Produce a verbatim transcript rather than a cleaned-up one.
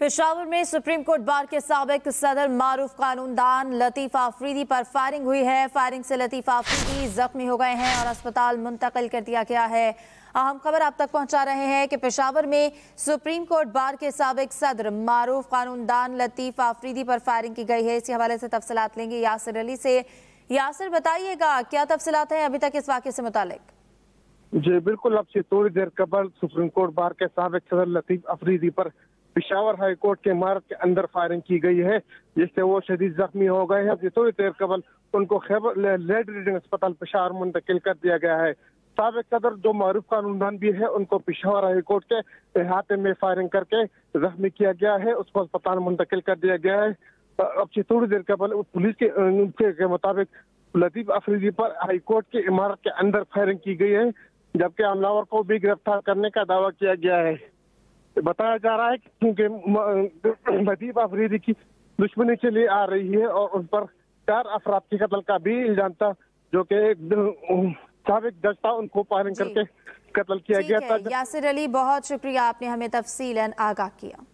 पेशावर में supreme court bar के साबिक सदर मारूफ कानूनदान लतीफ आफरीदी पर फायरिंग हुई है। फायरिंग से लतीफ आफरीदी जख्मी हो गए हैं और अस्पताल मुंतकिल कर दिया गया है। अहम खबर आप तक पहुंचा रहे हैं कि पेशावर में सुप्रीम कोर्ट बार के साबिक सदर मारूफ कानूनदान लतीफ आफरीदी पर फायरिंग की गई है। इसी हवाले से तफसीलात लेंगे यासिर अली से। यासिर, बताइएगा क्या तफसीलात हैं अभी तक इस वाक़े से मुतालिक? जी बिल्कुल, अब से थोड़ी देर कबल सुप्रीम कोर्ट बार के साबिक सदर लतीफ आफरीदी पर पेशावर हाई कोर्ट के इमारत के अंदर फायरिंग की गई है, जिससे वो शदीद जख्मी हो गए हैं। थोड़ी देर कबल उनको खैबर लेड रीडिंग अस्पताल पेशावर मुंतकिल कर दिया गया है। साबिक सदर जो मारूफ कानूनदान भी है, उनको पेशावर हाई कोर्ट के अहाते में फायरिंग करके जख्मी किया गया है, उसको अस्पताल मुंतकिल कर दिया गया है। अब से थोड़ी देर कबल पुलिस के, के, के मुताबिक लतीफ आफरीदी पर हाई कोर्ट की इमारत के अंदर फायरिंग की गई है, जबकि हमलावर को भी गिरफ्तार करने का दावा किया गया है। बताया जा रहा है कि क्योंकि लतीफ आफरीदी की दुश्मनी चली आ रही है और उन पर चार अफराद के कत्ल का भी इल्जाम था, जो कि साबिक जज था, उनको फायरिंग करके कत्ल किया गया था। यासिर अली, बहुत शुक्रिया, आपने हमें तफसीलन आगाह किया।